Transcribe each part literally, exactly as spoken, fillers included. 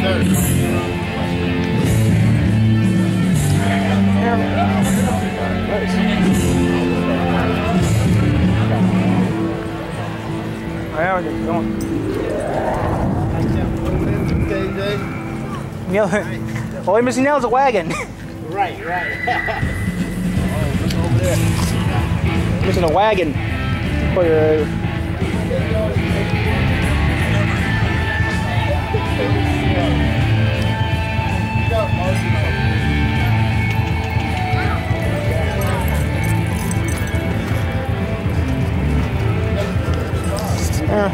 Yeah, we're just going. Yeah. All we're missing now is a wagon. Right, right. Oh, look over there. Missing a wagon. Oh, yeah. Yeah.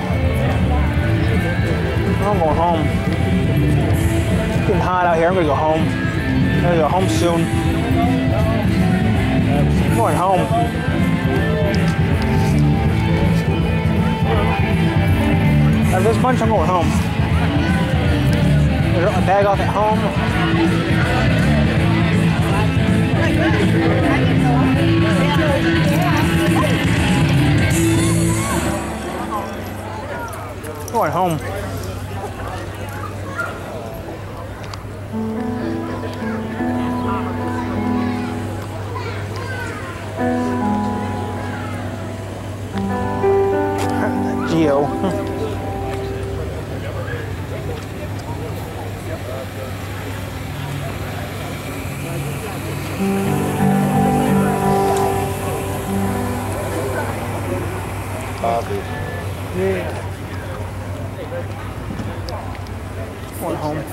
I'm going home. It's getting hot out here. I'm gonna go home. I'm gonna go home soon. I'm going home. After this bunch, I'm going home. I'm gonna drop my bag off at home. Going home. Geo. Bobby. Yeah. Going home.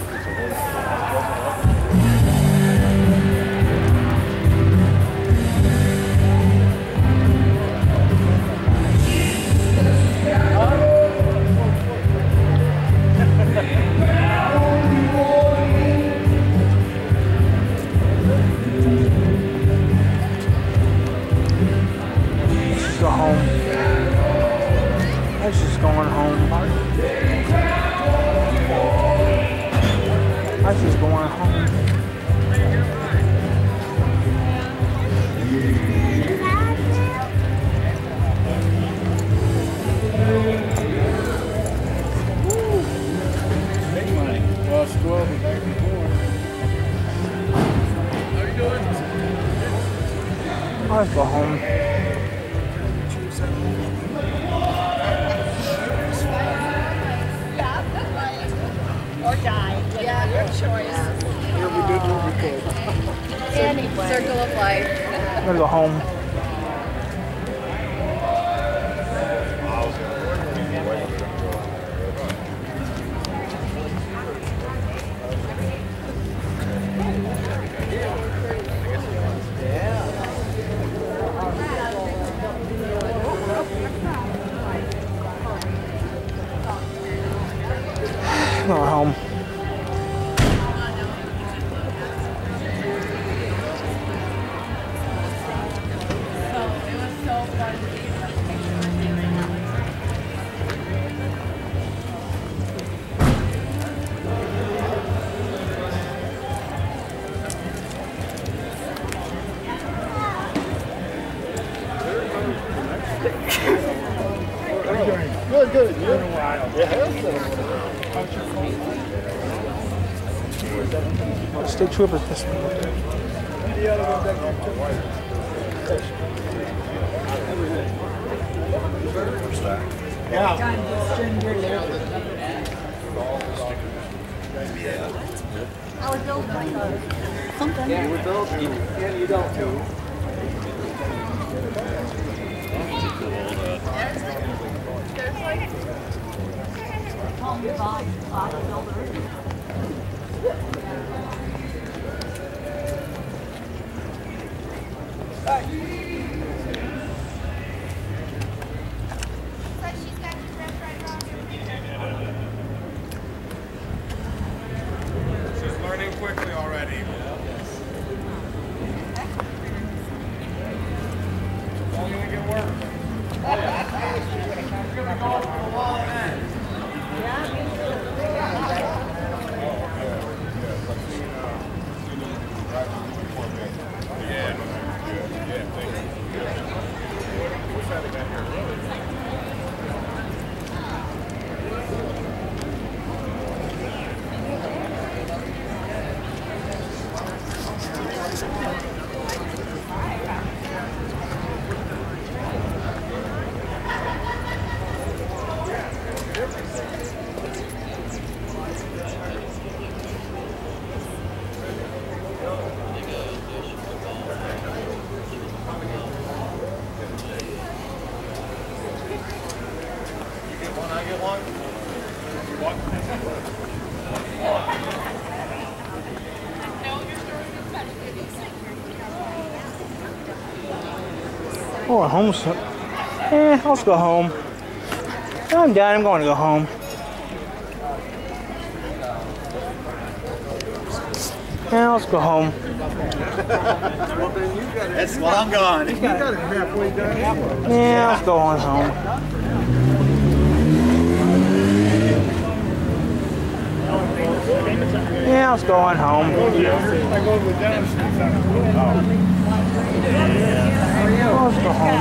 Let's go home. Let's just going home. That's just going home. Well, it's twelve and back before. How you doing? Let's go home. Or die. Yeah, your choice. Here we did what we could. Anyway. Circle of life. I'm gonna go home. I'm going home. Good, good. It's been a while. Yeah, it's been a while. State troopers this one. The other one back I was built by her. Something. Yeah, we're built. Yeah, you don't too. She's learning quickly already. Only we get work. She's gonna be going for a while then. Yeah, thank get one? What? Oh, home. Eh, let's go home. I'm done. I'm going to go home. Yeah, let's go home. That's well, I'm gone. Yeah, let's go on home. Yeah, let's go on home. Oh, let's go home.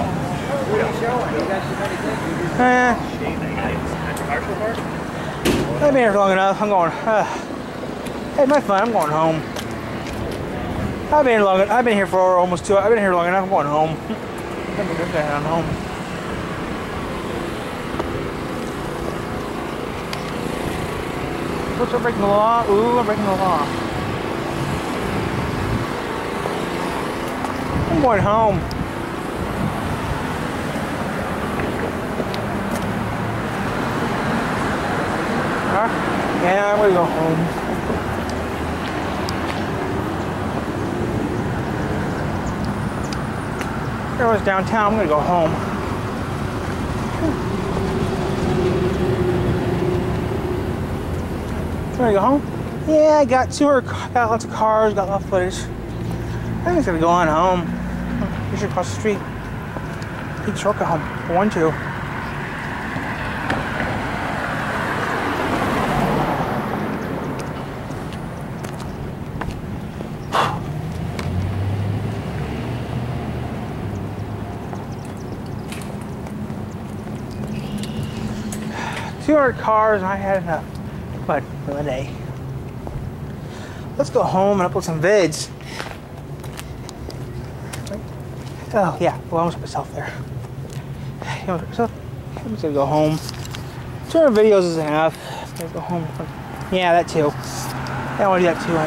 Eh. I've been here long enough. I'm going. Uh, hey, my fun. I'm going home. I've been here long. I've been here for almost two. I've been here long enough. I'm going home. I'm going home. What's up, breaking the law? Ooh, I'm breaking the law. I'm going home. Huh? Yeah, I'm gonna go home. If I was downtown, I'm gonna go home. Gonna go home? Yeah, I got tour, got lots of cars, got lots of footage. I'm just gonna go on home. You should cross the street. Take a shortcut home. One, two. two hundred cars, and I had enough. But for the day. Let's go home and upload some vids. Oh yeah, well I almost put myself there. So I'm just gonna go home. two hundred videos is enough. I'm gonna go home. Yeah, that too. I want to do that too.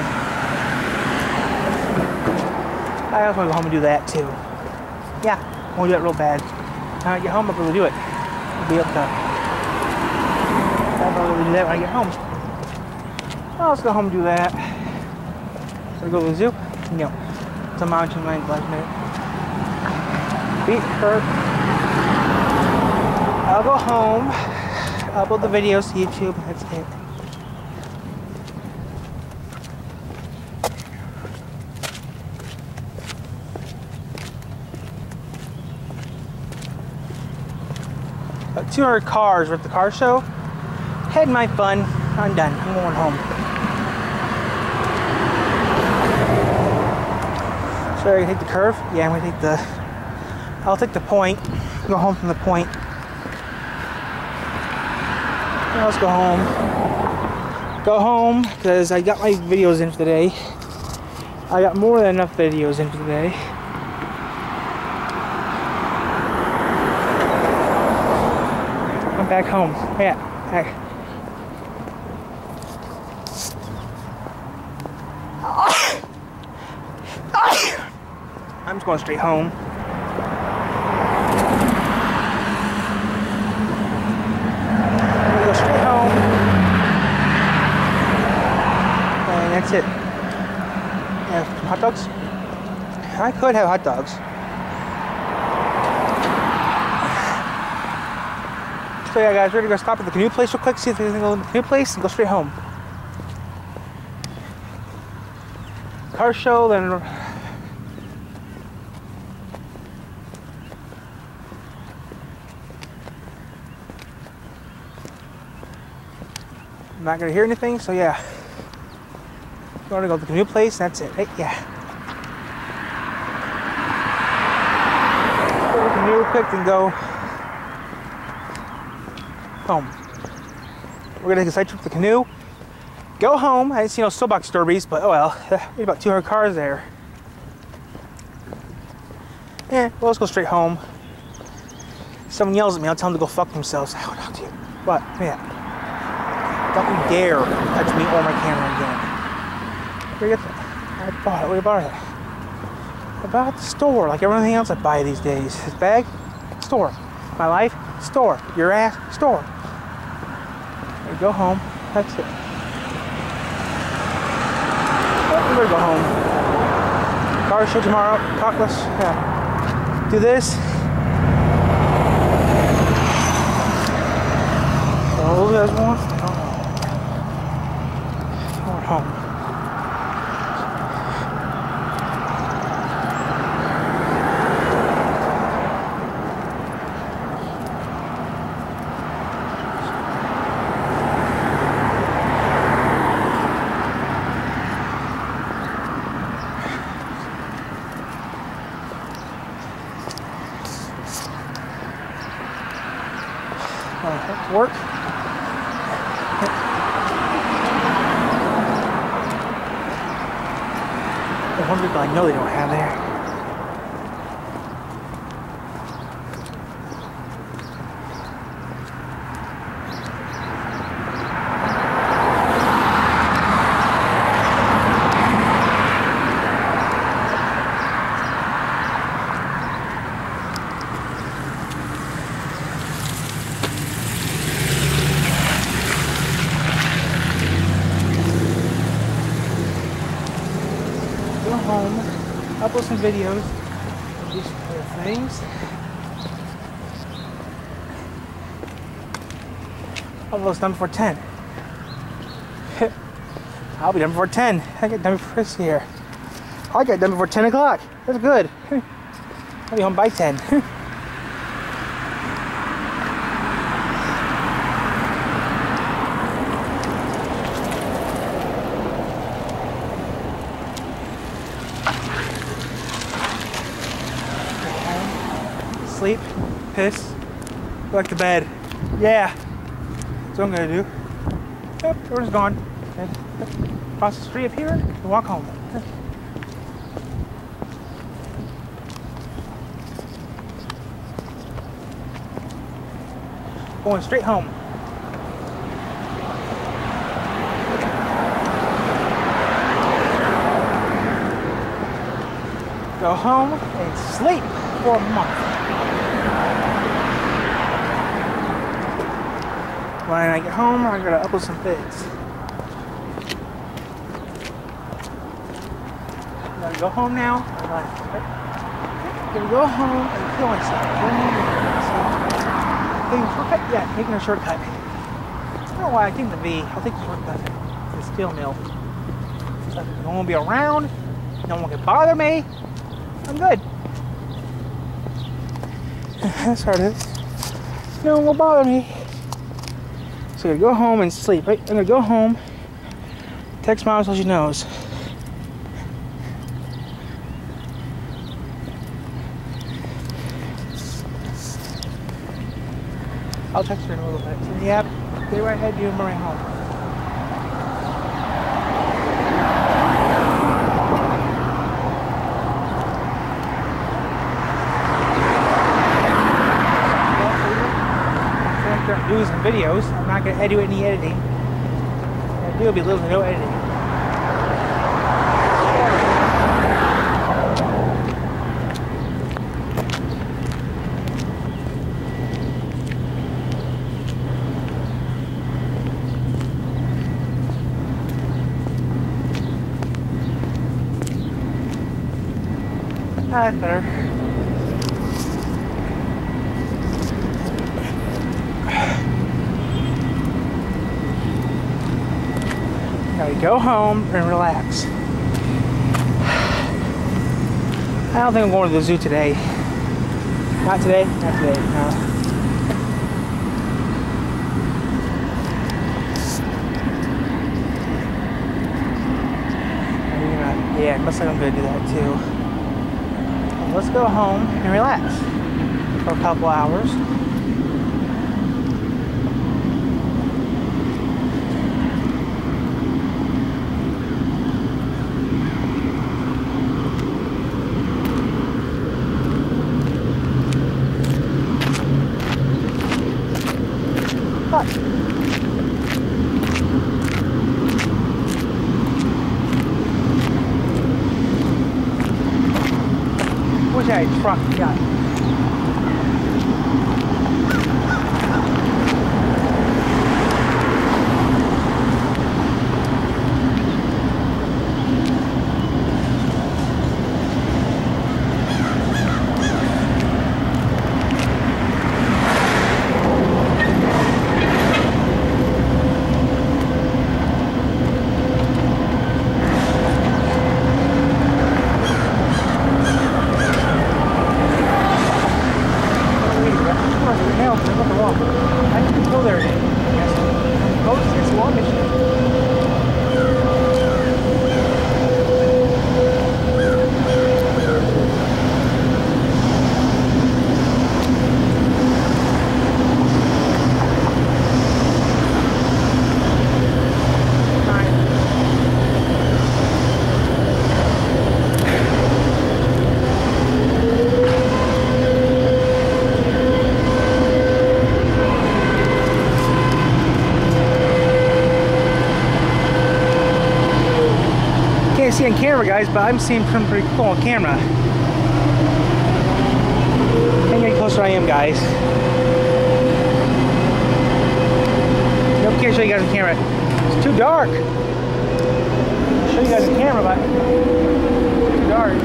I also want to go home and do that too. Yeah, I want to do that real bad. When I get home, I'm gonna do it. I'll be able to. I'll probably do that when I get home. Well, let's go home and do that. So go to the zoo. No. It's a mountain lion last minute. Feet hurt. I'll go home. Upload the videos to YouTube. That's it. About two hundred cars were at the car show. Had my fun. I'm done. I'm going home. So I can take the curve? Yeah, I'm gonna take the. I'll take the point. Go home from the point. Now let's go home. Go home because I got my videos in for today. I got more than enough videos in for today. I'm back home. Yeah, back. I'm just going straight home. I'm gonna go straight home. And that's it. Yeah, some hot dogs? I could have hot dogs. So yeah guys, we're gonna go stop at the canoe place real quick, see if there's anything in the canoe place, and go straight home. Car show, then I'm not gonna hear anything, so yeah. We're gonna go to the canoe place, that's it. Hey, yeah. Go to the canoe real quick and go home. We're gonna take a side trip to the canoe. Go home. I didn't see no Soapbox derbies, but oh well. There's about two hundred cars there. Yeah, well, let's go straight home. If someone yells at me, I'll tell them to go fuck themselves. I will talk to you. What? Yeah. Don't you dare touch me or my camera again. Where you get that? I bought it. Where you bought it? I bought it at the store, like everything else I buy these days. This bag? Store. My life? Store. Your ass? Store. We go home. That's it. We're gonna go home. Car show tomorrow. Talkless. Yeah. Do this. Oh, there's one. Oh. Going home. Uh, work. The one people I know they don't have there. Home, upload some videos, do some other things. Almost done before ten. I'll be done before ten. I get done before this here. I get done before ten o'clock. That's good. I'll be home by ten. Sleep, piss, go back to bed. Yeah, that's what I'm gonna do. Yep, everyone's gone. Okay. Cross the street up here and walk home. Going straight home. Go home and sleep for a month. When I get home, I'm gonna upload some vids. I'm gonna go home now. I'm gonna go home and kill myself. Taking a shortcut? Yeah, taking a shortcut. I don't know why I take the V. I'll take the shortcut. The steel mill. So no one will be around. No one can bother me. I'm good. That's how it is. No one will bother me. So I'm gonna go home and sleep, right? I'm gonna go home, text Mom so she knows. I'll text her in a little bit. So, yep, stay right ahead, you and Murray home. Do some videos. I'm not going to do any editing. I do be little to no editing. Ah, that's better. Now we go home and relax. I don't think I'm going to the zoo today. Not today, not today, no. Yeah, it looks like I'm going to do that too. Let's go home and relax for a couple hours. Wish I had a truck. Yeah. can't see on camera, guys, but I'm seeing something pretty cool on camera. How many closer I am, guys? Nope, can't show you guys on camera. It's too dark. I'll show you guys on camera, but it's too dark.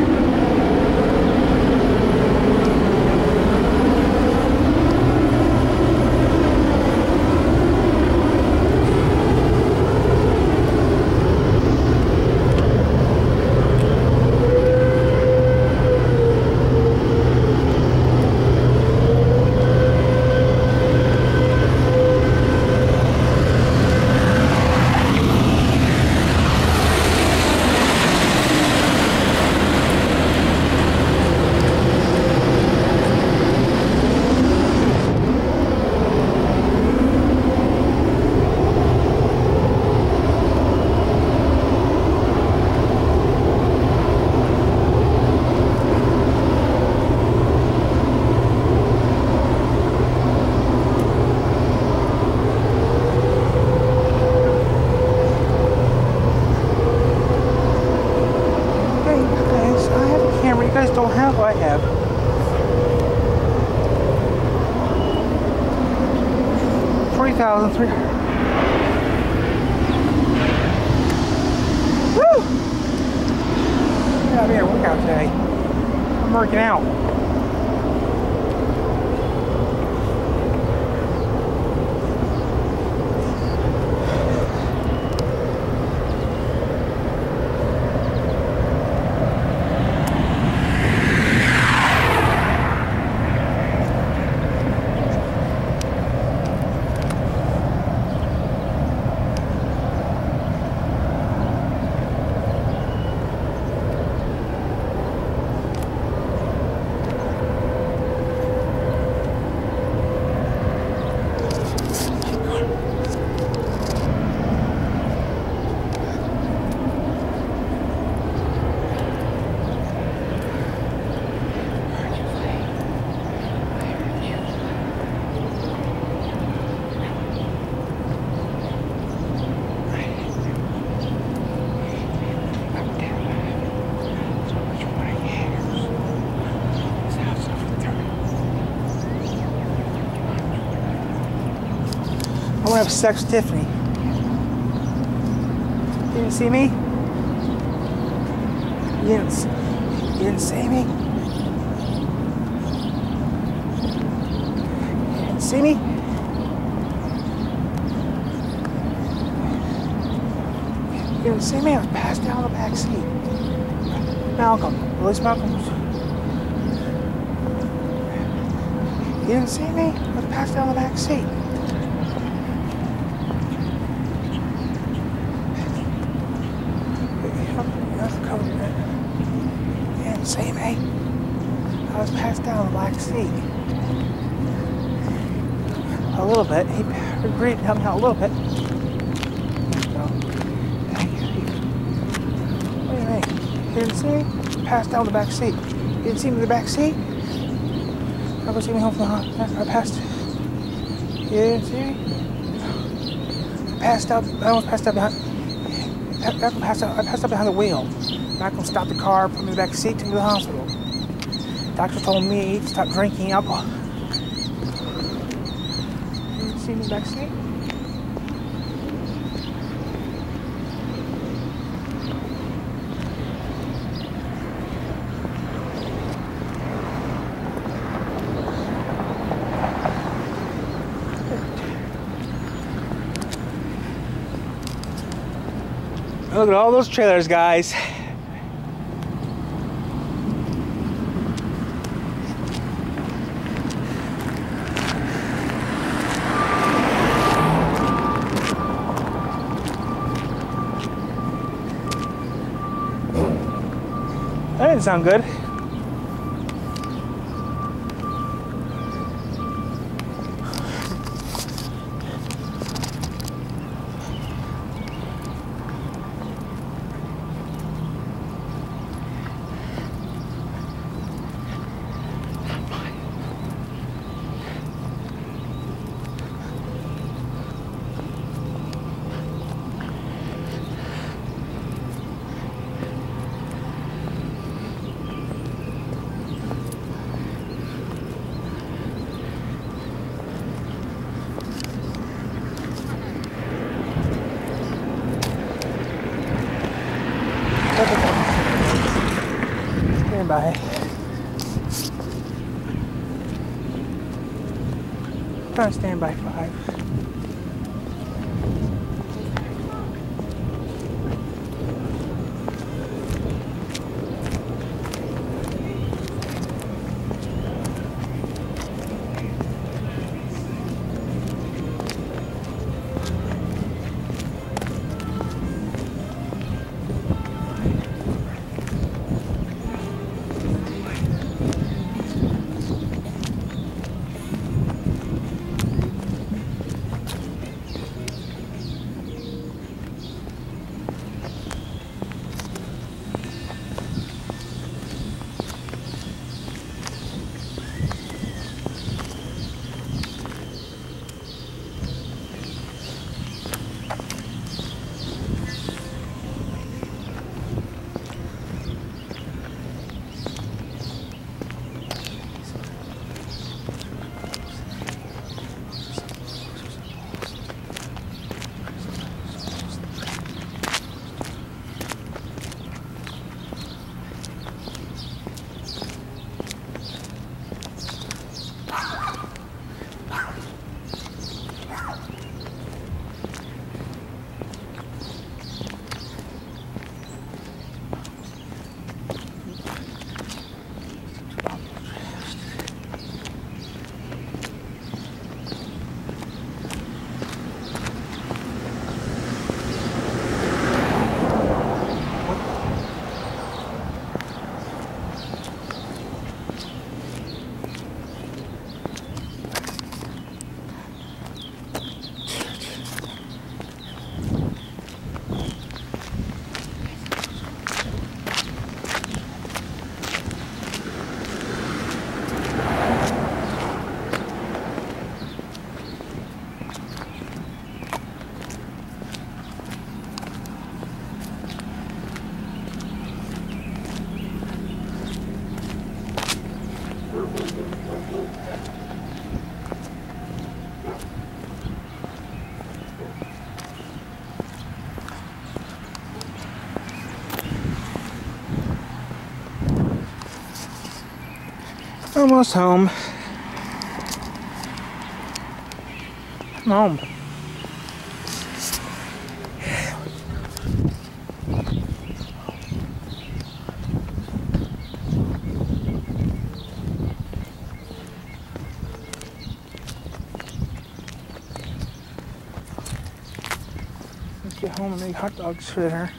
Don't have what I have. Forty thousand three. Woo! Yeah, I made a workout today. I'm working out. I want to have sex with Tiffany. You didn't see me? You didn't, you didn't see me? You didn't see me? You didn't see me? I was passed out in the back seat. Malcolm. At least Malcolm was... You didn't see me? I was passed out in the back seat. See me? I was passed down the black seat. A little bit. He agreed to help me out a little bit. So, what do you mean? You didn't see me? Passed down the back seat. You didn't see me in the back seat? I was getting home from the hospital. I passed. You didn't see me? I passed out. I almost passed out behind. I passed out. I passed out behind the wheel. Malcolm stopped the car, put me in the back seat, took me to the hospital. Doctor told me to stop drinking alcohol. You see me in the back seat? Look at all those trailers, guys. That didn't sound good. by. Trying to stand by five. Almost home. I'm home. Let's get home and make hot dogs for dinner.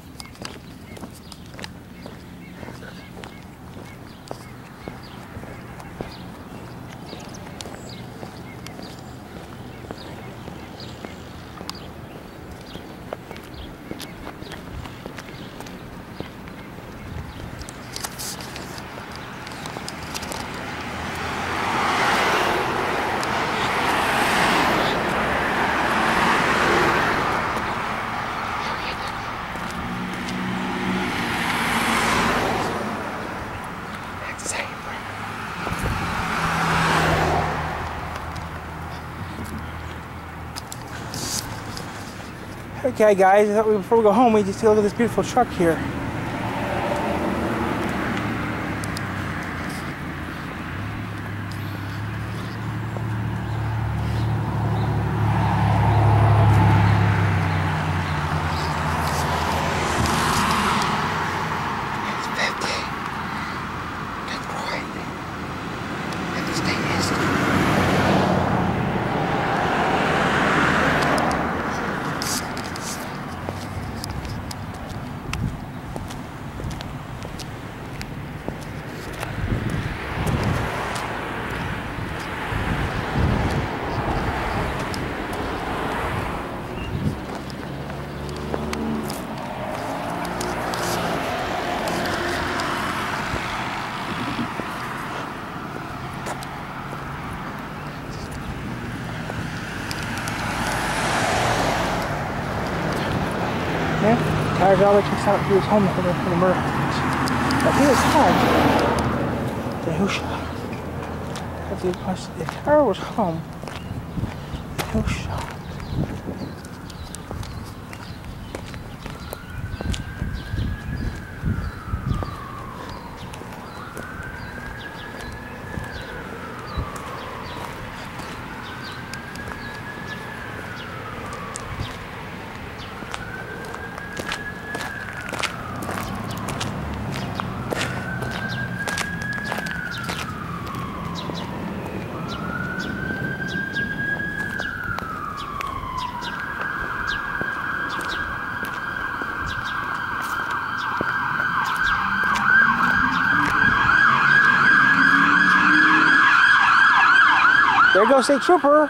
Okay guys, I thought we, before we go home we just take a look at this beautiful truck here. It's fifty. That's bright. And the state is. Tire Valley checks out he was home for the, for the murder. But he was home. The Yahusha. That's a good question. If Tire was home, the Yahusha. go, State Trooper.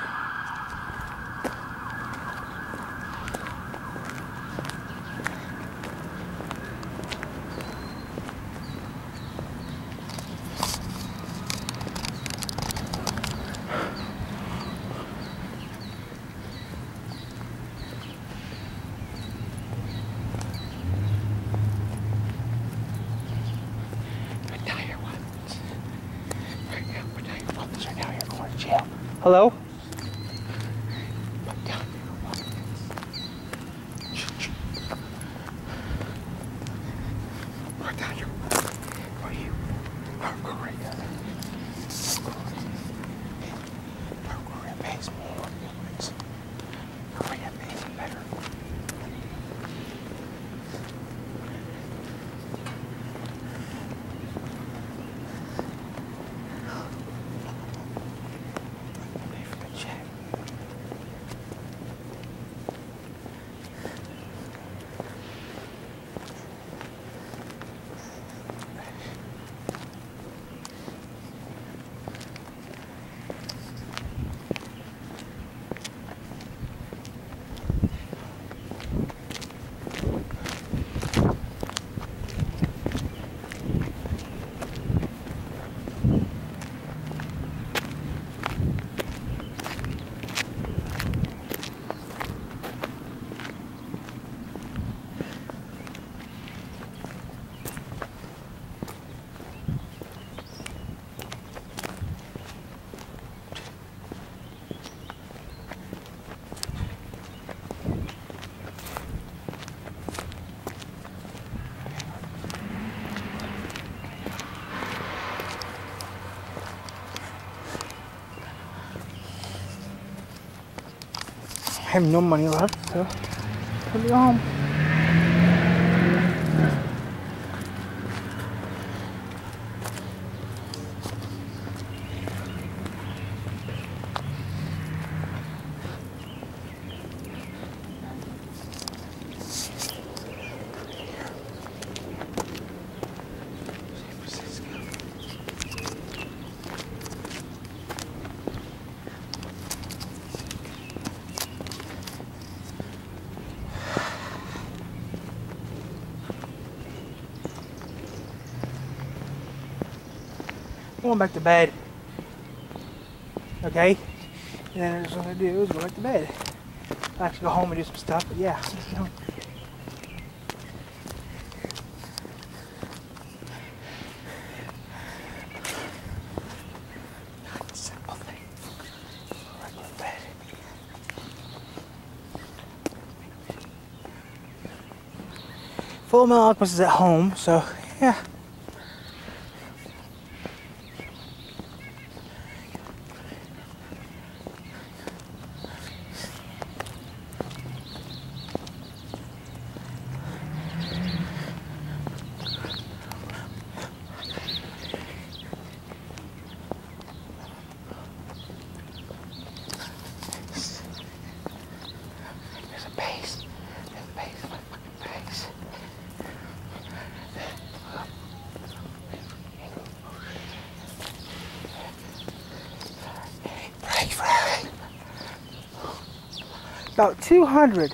Hello? I have no money left, so let me go home. Going back to bed. Okay? And then what I'm gonna do is go back to bed. I'll actually go home and do some stuff, but yeah, you know. Simple thing. Go right to bed. Full Metal Alchemist is at home, so yeah. About two hundred.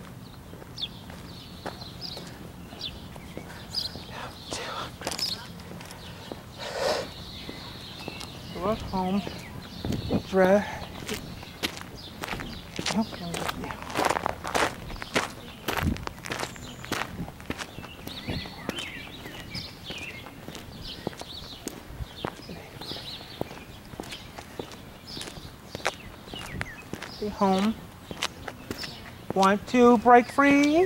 So I was home. Dry. Be home. Want to break free?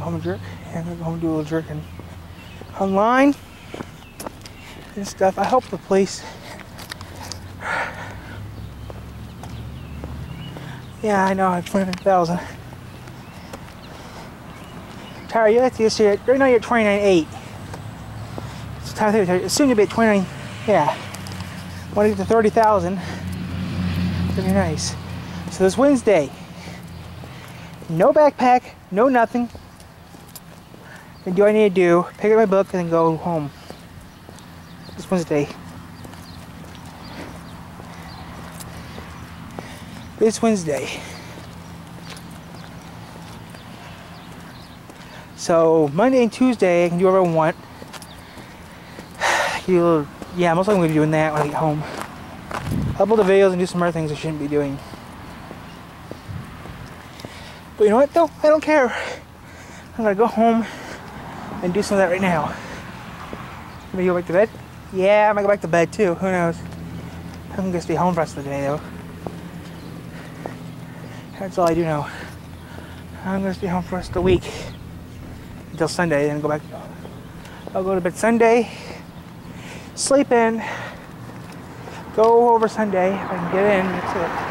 go home and jerk. Yeah, I'm gonna go home and do a little jerking online and stuff. I hope the place. Yeah, I know. I have twenty-nine thousand. Tyra, you like to see it. Right now you're at twenty-nine eight. So Tyra, it's soon to be at twenty-nine. Yeah. Want to get to thirty thousand. Pretty nice. So this Wednesday, no backpack, no nothing. Then do what I need to do, pick up my book, and then go home. This Wednesday. This Wednesday. So Monday and Tuesday, I can do whatever I want. You'll, yeah, most likely I'm going to be doing that when I get home. Upload the videos and do some other things I shouldn't be doing. But you know what though? I don't care. I'm gonna go home and do some of that right now. Maybe go back to bed? Yeah, I might go back to bed too. Who knows? I'm gonna stay home for the rest of the day though. That's all I do know. I'm gonna stay home for the rest of the week. Until Sunday, then go back. I'll go to bed Sunday. Sleep in. Go over Sunday if I can get in. That's it.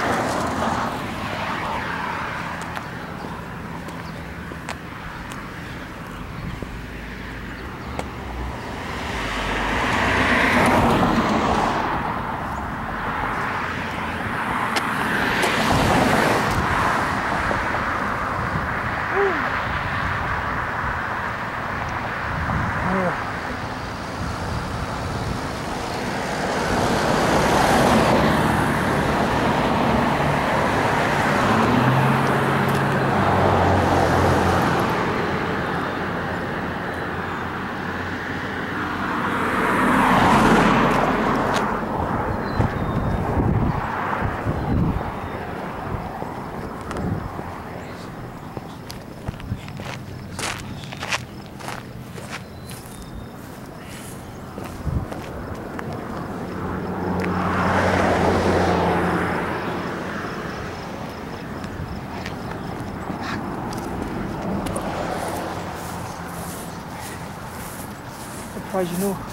Surprised you knew.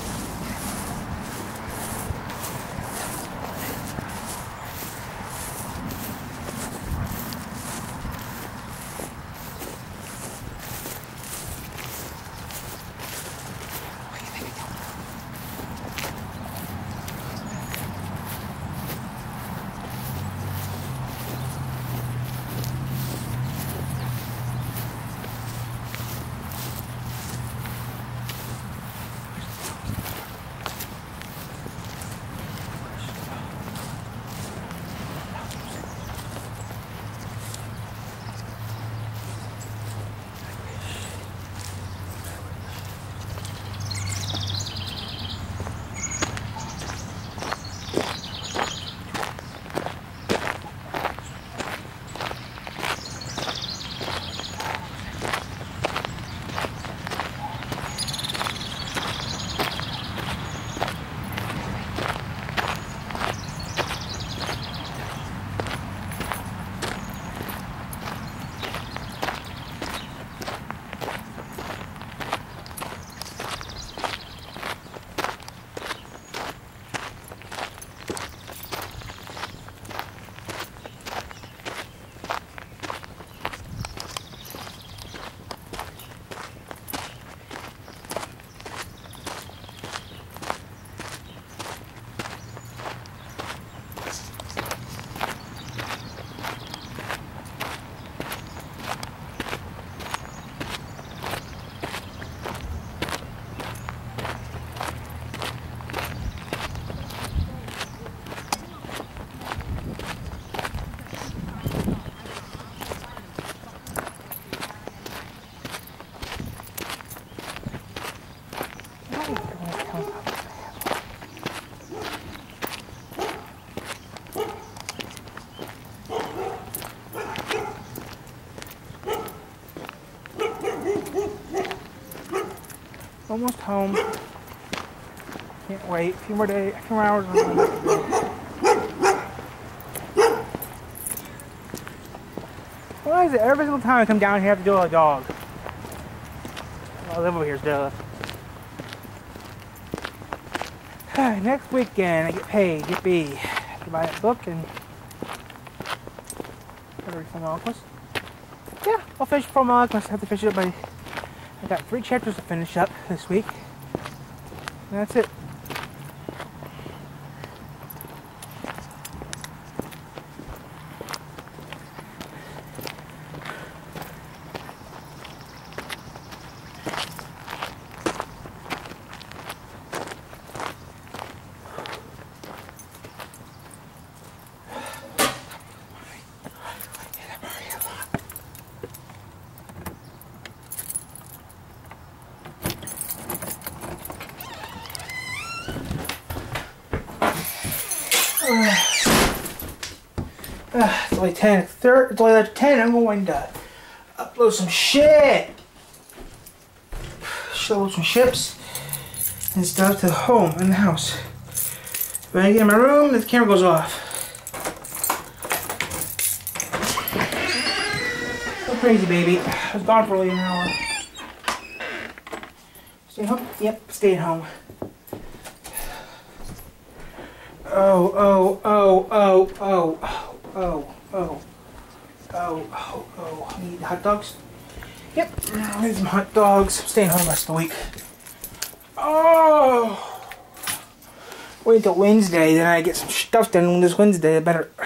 Almost home. Can't wait. A few more days, a few more hours. Why is it every single time I come down here I have to deal with a dog? I live over here, duh. Next weekend, I get paid. Yippee. I buy that book and everything Alchemist. Yeah, I'll finish from Alchemist. I have to finish it up by. I got three chapters to finish up this week. And that's it. Uh, it's only ten. Third, it's only ten. I'm going to upload some shit. Upload some ships and stuff to home in the house. When I get in my room, the camera goes off. So crazy, baby. I was gone for only an hour. Stay home? Yep, stay at home. Oh, oh, oh, oh, oh, oh, oh, oh, oh, oh, oh. I need hot dogs? Yep, I need some hot dogs. I'm staying home the rest of the week. Oh! Wait until Wednesday, then I get some stuff done this Wednesday. I better